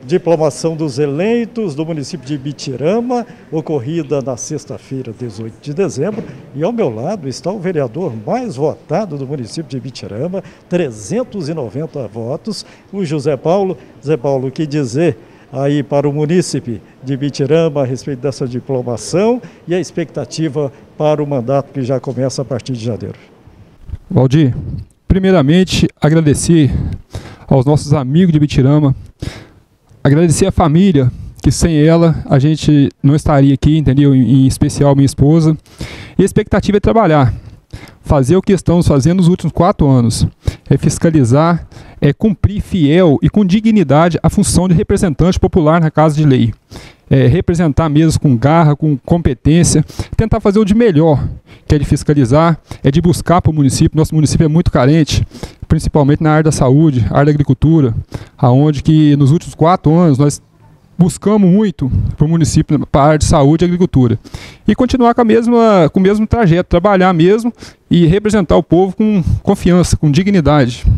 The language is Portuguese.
diplomação dos eleitos do município de Ibitirama, ocorrida na sexta-feira, 18 de dezembro. E ao meu lado está o vereador mais votado do município de Ibitirama, 390 votos, o José Paulo. José Paulo, o que dizer aí para o munícipe de Ibitirama a respeito dessa diplomação e a expectativa para o mandato que já começa a partir de janeiro? Valdir, primeiramente agradecer aos nossos amigos de Ibitirama, agradecer a família, que sem ela a gente não estaria aqui, entendeu? Em especial minha esposa. E a expectativa é trabalhar, fazer o que estamos fazendo nos últimos 4 anos, é fiscalizar, é cumprir fiel e com dignidade a função de representante popular na Casa de Lei. É representar mesmo com garra, com competência, tentar fazer o de melhor, que é de fiscalizar, é de buscar para o município. Nosso município é muito carente, principalmente na área da saúde, área da agricultura, aonde que nos últimos 4 anos nós buscamos muito para o município, para a área de saúde e agricultura. E continuar com o mesmo trajeto, trabalhar mesmo e representar o povo com confiança, com dignidade.